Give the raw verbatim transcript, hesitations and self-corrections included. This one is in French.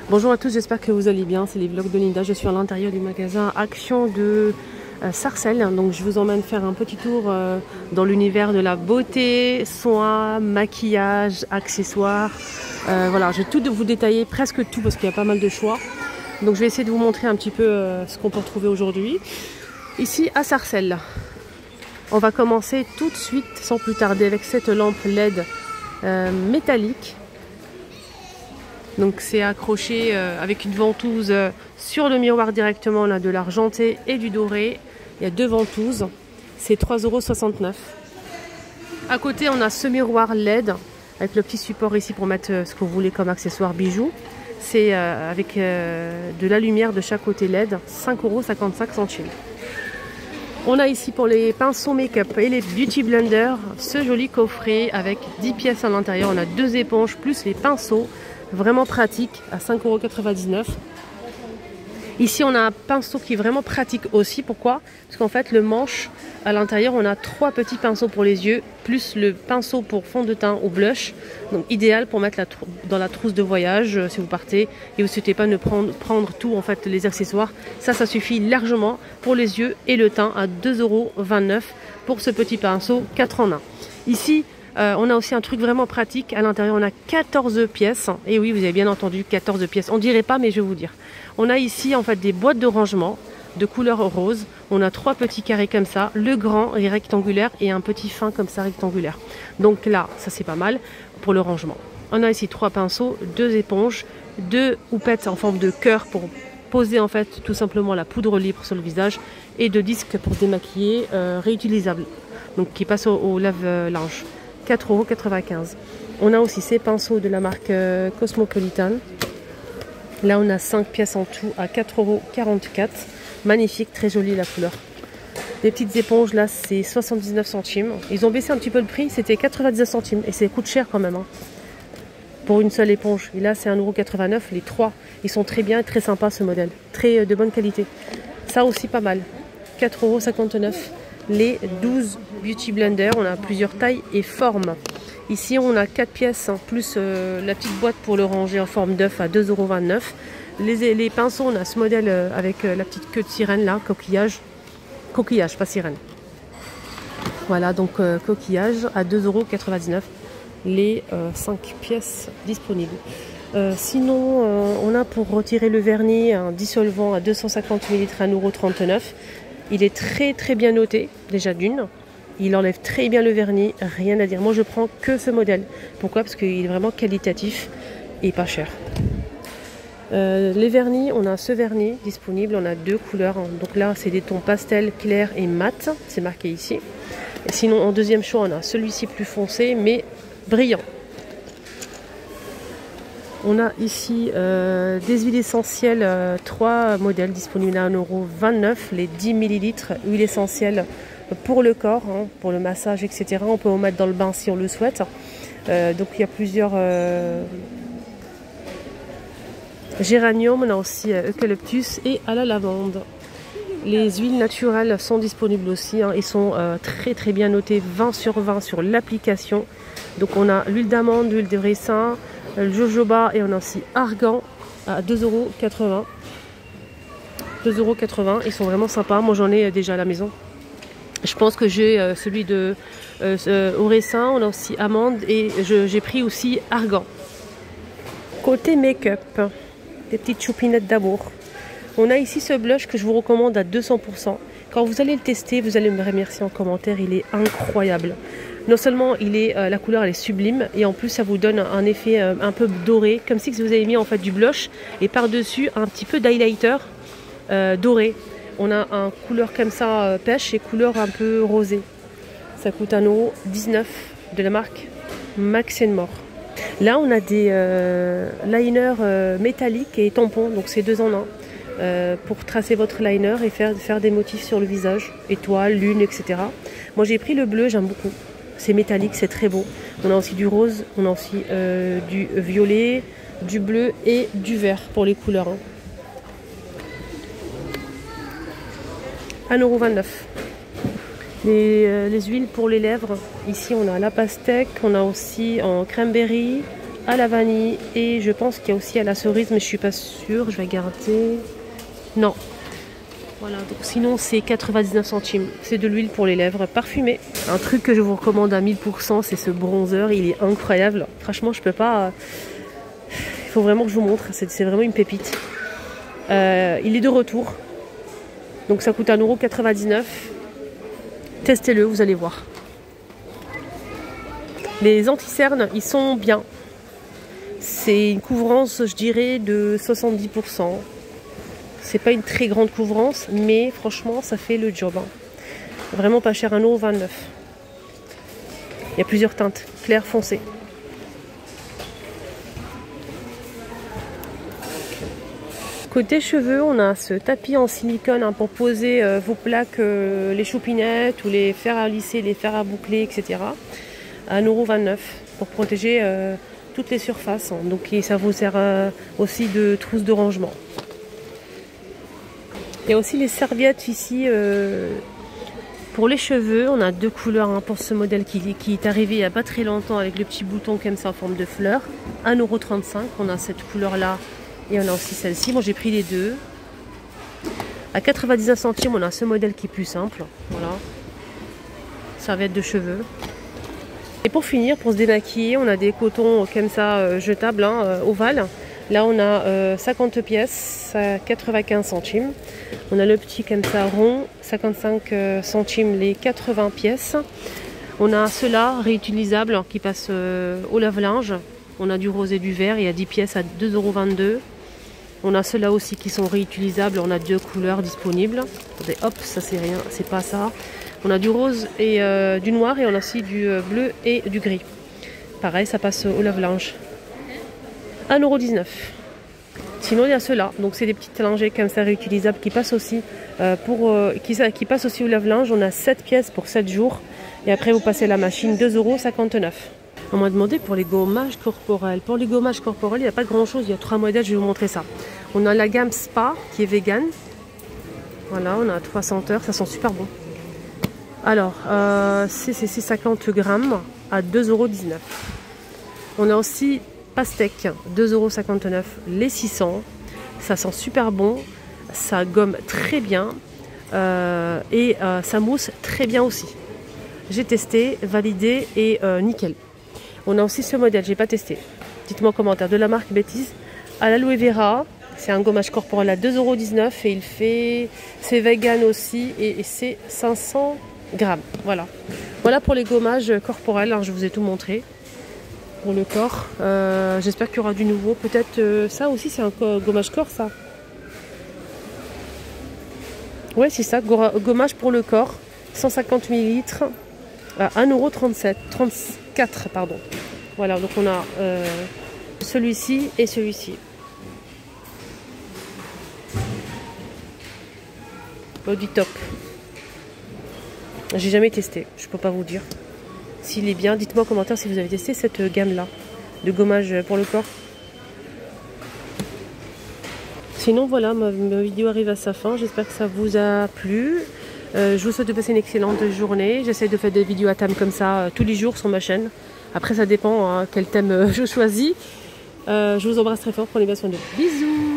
Bonjour à tous, j'espère que vous allez bien, c'est les vlogs de Linda. Je suis à l'intérieur du magasin Action de euh, Sarcelles. Donc je vous emmène faire un petit tour euh, dans l'univers de la beauté, soins, maquillage, accessoires. Euh, voilà, je vais tout vous détailler, presque tout parce qu'il y a pas mal de choix. Donc je vais essayer de vous montrer un petit peu euh, ce qu'on peut retrouver aujourd'hui. Ici à Sarcelles, on va commencer tout de suite sans plus tarder avec cette lampe L E D euh, métallique. Donc c'est accroché euh, avec une ventouse euh, sur le miroir directement. On a de l'argenté et du doré. Il y a deux ventouses. C'est trois euros soixante-neuf. À côté, on a ce miroir L E D avec le petit support ici pour mettre euh, ce que vous voulez comme accessoire bijoux. C'est euh, avec euh, de la lumière de chaque côté L E D. cinq euros cinquante-cinq centimes. On a ici pour les pinceaux make-up et les beauty blenders ce joli coffret avec dix pièces à l'intérieur. On a deux éponges plus les pinceaux. Vraiment pratique à cinq euros quatre-vingt-dix-neuf. Ici on a un pinceau qui est vraiment pratique aussi. Pourquoi? Parce qu'en fait le manche à l'intérieur on a trois petits pinceaux pour les yeux plus le pinceau pour fond de teint ou blush. Donc idéal pour mettre la dans la trousse de voyage euh, si vous partez et vous ne souhaitez pas ne prendre, prendre tout en fait les accessoires. Ça ça suffit largement pour les yeux et le teint à deux euros vingt-neuf pour ce petit pinceau quatre en un. Ici Euh, on a aussi un truc vraiment pratique. À l'intérieur, on a quatorze pièces. Et oui, vous avez bien entendu, quatorze pièces. On dirait pas, mais je vais vous dire. On a ici, en fait, des boîtes de rangement de couleur rose. On a trois petits carrés comme ça. Le grand est rectangulaire et un petit fin comme ça rectangulaire. Donc là, ça c'est pas mal pour le rangement. On a ici trois pinceaux, deux éponges, deux houpettes en forme de cœur pour poser en fait tout simplement la poudre libre sur le visage et deux disques pour démaquiller euh, réutilisables. Donc qui passent au, au lave-linge. quatre euros quatre-vingt-quinze. On a aussi ces pinceaux de la marque euh, Cosmopolitan. Là, on a cinq pièces en tout à quatre euros quarante-quatre. Magnifique, très jolie la couleur. Les petites éponges, là, c'est soixante-dix-neuf centimes. Ils ont baissé un petit peu le prix, c'était quatre-vingt-dix-neuf centimes. Et ça coûte cher quand même, hein, pour une seule éponge. Et là, c'est un euro quatre-vingt-neuf. Les trois, ils sont très bien, très sympas ce modèle. Très euh, de bonne qualité. Ça aussi, pas mal. quatre euros cinquante-neuf. Les douze beauty blenders, on a plusieurs tailles et formes. Ici on a quatre pièces plus euh, la petite boîte pour le ranger en forme d'œuf à deux euros vingt-neuf. Les, les pinceaux, on a ce modèle euh, avec euh, la petite queue de sirène là, coquillage. Coquillage, pas sirène. Voilà, donc euh, coquillage à deux euros quatre-vingt-dix-neuf. Les euh, cinq pièces disponibles. Euh, sinon, euh, on a pour retirer le vernis un dissolvant à deux cent cinquante millilitres à un euro trente-neuf. Il est très très bien noté, déjà d'une. Il enlève très bien le vernis, rien à dire. Moi je prends que ce modèle. Pourquoi? Parce qu'il est vraiment qualitatif et pas cher. Euh, les vernis, on a ce vernis disponible, on a deux couleurs. Donc là c'est des tons pastel, clair et mat, c'est marqué ici. Et sinon en deuxième choix on a celui-ci plus foncé mais brillant. On a ici euh, des huiles essentielles, euh, trois modèles disponibles à un euro vingt-neuf, les dix millilitres, huile essentielle pour le corps, hein, pour le massage, et cetera. On peut en mettre dans le bain si on le souhaite. Euh, donc il y a plusieurs euh, géranium, on a aussi euh, eucalyptus et à la lavande. Les huiles naturelles sont disponibles aussi, hein, ils sont euh, très très bien notés, vingt sur vingt sur l'application. Donc on a l'huile d'amande, l'huile de ricin, le jojoba et on a aussi argan à deux euros quatre-vingts. deux euros quatre-vingts, ils sont vraiment sympas. Moi j'en ai déjà à la maison. Je pense que j'ai euh, celui de euh, euh, au raisin, on a aussi amande et j'ai pris aussi argan. Côté make-up, des petites choupinettes d'amour. On a ici ce blush que je vous recommande à deux cents pour cent. Quand vous allez le tester, vous allez me remercier en commentaire, il est incroyable. Non seulement il est, euh, la couleur elle est sublime et en plus ça vous donne un effet euh, un peu doré, comme si vous avez mis en fait du blush et par-dessus un petit peu d'highlighter euh, doré. On a un couleur comme ça euh, pêche et couleur un peu rosée. Ça coûte un euro dix-neuf de la marque Max and More. Là on a des euh, liners euh, métalliques et tampons, donc c'est deux en un. Euh, pour tracer votre liner et faire, faire des motifs sur le visage, étoiles, lune, et cetera. Moi j'ai pris le bleu, j'aime beaucoup. C'est métallique, c'est très beau. On a aussi du rose, on a aussi euh, du violet, du bleu et du vert pour les couleurs. Hein. un euro vingt-neuf. Les, euh, les huiles pour les lèvres. Ici on a la pastèque, on a aussi en cranberry, à la vanille et je pense qu'il y a aussi à la cerise, mais je suis pas sûre. Je vais regarder. Non. Voilà, donc sinon c'est quatre-vingt-dix-neuf centimes. C'est de l'huile pour les lèvres parfumée. Un truc que je vous recommande à mille pour cent, c'est ce bronzer. Il est incroyable. Franchement, je peux pas... Il faut vraiment que je vous montre. C'est vraiment une pépite. Euh, il est de retour. Donc ça coûte un euro quatre-vingt-dix-neuf. Testez-le, vous allez voir. Les anti-cernes, ils sont bien. C'est une couvrance, je dirais, de soixante-dix pour cent. C'est pas une très grande couvrance, mais franchement, ça fait le job. Hein. Vraiment pas cher, un euro vingt-neuf. Il y a plusieurs teintes, clair, foncé. Côté cheveux, on a ce tapis en silicone hein, pour poser euh, vos plaques, euh, les choupinettes ou les fers à lisser, les fers à boucler, et cetera. À un euro vingt-neuf pour protéger euh, toutes les surfaces. Hein. Donc et ça vous sert euh, aussi de trousse de rangement. Il y a aussi les serviettes ici euh, pour les cheveux. On a deux couleurs hein, pour ce modèle qui, qui est arrivé il n'y a pas très longtemps avec le petit bouton comme ça en forme de fleur. un euro trente-cinq. On a cette couleur là. Et on a aussi celle-ci. Moi j'ai pris les deux. À quatre-vingt-dix-neuf centimes, on a ce modèle qui est plus simple. Voilà. Serviette de cheveux. Et pour finir, pour se démaquiller, on a des cotons comme ça euh, jetables, hein, euh, ovales. Là on a euh, cinquante pièces à quatre-vingt-quinze centimes. On a le petit comme ça rond, cinquante-cinq centimes les quatre-vingts pièces. On a ceux-là réutilisables qui passent euh, au lave-linge. On a du rose et du vert, il y a dix pièces à deux euros vingt-deux. On a ceux-là aussi qui sont réutilisables, on a deux couleurs disponibles. Attendez, hop, ça c'est rien, c'est pas ça. On a du rose et euh, du noir et on a aussi du euh, bleu et du gris. Pareil, ça passe au lave-linge. un euro dix-neuf. Sinon il y a ceux-là, donc c'est des petites lingettes comme ça réutilisables qui passent aussi euh, pour euh, qui, qui passent aussi au lave-linge. On a sept pièces pour sept jours et après vous passez la machine, deux euros cinquante-neuf. On m'a demandé pour les gommages corporels. Pour les gommages corporels, il n'y a pas grand chose. Il y a trois modèles, je vais vous montrer ça. On a la gamme Spa qui est vegan. Voilà, on a trois senteurs, ça sent super bon. Alors, euh, c'est cinquante grammes à deux euros dix-neuf. On a aussi Pastèque, deux euros cinquante-neuf, les six cents. Ça sent super bon, ça gomme très bien euh, et euh, ça mousse très bien aussi. J'ai testé, validé et euh, nickel. On a aussi ce modèle, j'ai pas testé. Dites-moi en commentaire. De la marque Bêtise à l'aloe vera. C'est un gommage corporel à deux euros dix-neuf et il fait. C'est vegan aussi et, et c'est cinq cents grammes. Voilà. Voilà pour les gommages corporels. Hein, je vous ai tout montré pour le corps. Euh, J'espère qu'il y aura du nouveau. Peut-être euh, ça aussi, c'est un gommage corps, ça. Ouais, c'est ça. Gommage pour le corps. cent cinquante millilitres. À un euro trente-sept, trente-quatre, pardon. Voilà, donc on a euh, celui-ci et celui-ci. Body top. J'ai jamais testé, je peux pas vous dire. S'il est bien, dites-moi en commentaire si vous avez testé cette gamme-là de gommage pour le corps. Sinon voilà, ma, ma vidéo arrive à sa fin. J'espère que ça vous a plu. Euh, je vous souhaite de passer une excellente journée. J'essaie de faire des vidéos à thème comme ça euh, tous les jours sur ma chaîne. Après ça dépend hein, quel thème euh, je choisis. Euh, je vous embrasse très fort. Prenez bien soin de vous. Bisous.